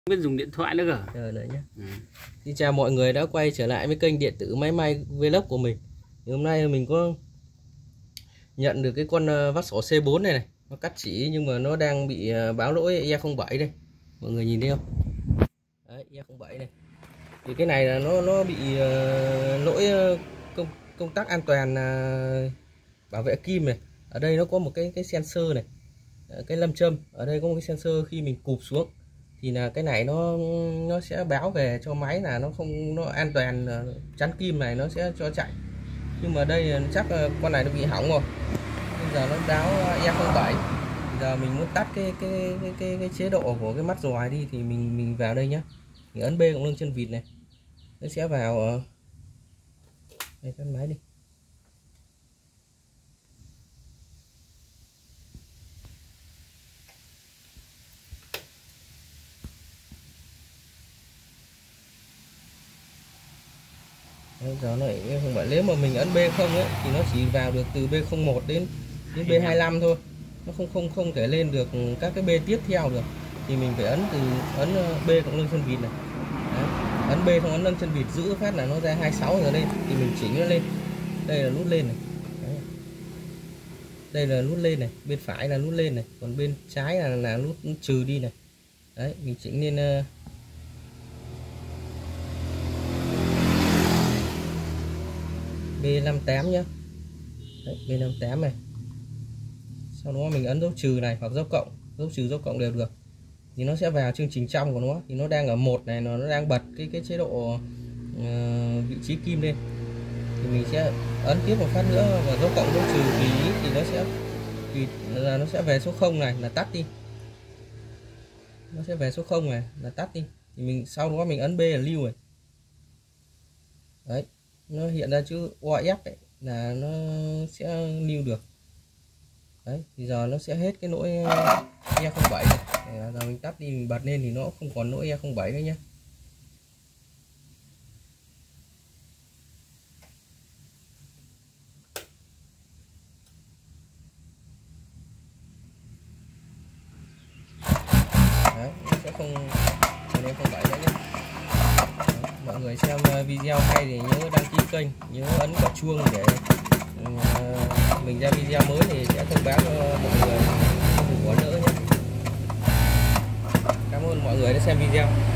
biết dùng điện thoại nữa cơ. Chờ đợi nhé. Xin chào mọi người đã quay trở lại với kênh điện tử máy may vlog của mình. Thì hôm nay mình có nhận được cái con vát sổ C4 này, nó cắt chỉ nhưng mà nó đang bị báo lỗi E07 đây. Mọi người nhìn thấy không? Đấy, E07 này. Thì cái này là nó bị lỗi công tắc an toàn bảo vệ kim này. Ở đây nó có một cái sensor này, cái lâm châm. Ở đây có một cái sensor, khi mình cụp xuống thì là cái này nó sẽ báo về cho máy là nó an toàn, chắn kim này nó sẽ cho chạy. Nhưng mà đây chắc con này nó bị hỏng rồi, bây giờ nó báo E07. Giờ mình muốn tắt cái chế độ của cái mắt dòi đi thì mình vào đây nhé. Mình ấn B cộng lưng chân vịt này, nó sẽ vào đây, tắt máy đi. Bây giờ nó không phải, nếu mà mình ấn B không ấy thì nó chỉ vào được từ B01 đến B25 thôi, nó không thể lên được các cái B tiếp theo được. Thì mình phải ấn B cộng lưng chân vịt này. Đấy. Ấn B không ấn lưng chân vịt giữ phát là nó ra 26 rồi lên thì mình chỉnh nó lên. Đây là nút lên này. Đấy. Đây là nút lên này, bên phải là nút lên này, còn bên trái là nút trừ đi này. Đấy, mình chỉnh lên B58 nhé. Đấy, B58 này. Sau đó mình ấn dấu trừ này hoặc dấu cộng, dấu trừ dấu cộng đều được. Thì nó sẽ vào chương trình trong của nó. Thì nó đang ở 1 này, nó đang bật cái chế độ vị trí kim lên. Thì mình sẽ ấn tiếp một phát nữa và dấu cộng dấu trừ tùy ý, thì nó sẽ về số 0 này là tắt đi. Nó sẽ về số 0 này là tắt đi. Thì mình sau đó mình ấn B là lưu này. Đấy, nó hiện ra chữ OF ấy, là nó sẽ lưu được. Đấy, thì giờ nó sẽ hết cái lỗi E07 này. Giờ mình tắt đi, mình bật lên thì nó không còn lỗi E07 nữa nhé. Đấy, nó sẽ không còn E07 nữa nhé. Đấy, mọi người xem video hay thì nhớ đăng ký kênh, nhớ ấn quả chuông để mình ra video mới thì sẽ thông báo cho mọi người không bỏ lỡ nhé. Cảm ơn mọi người đã xem video.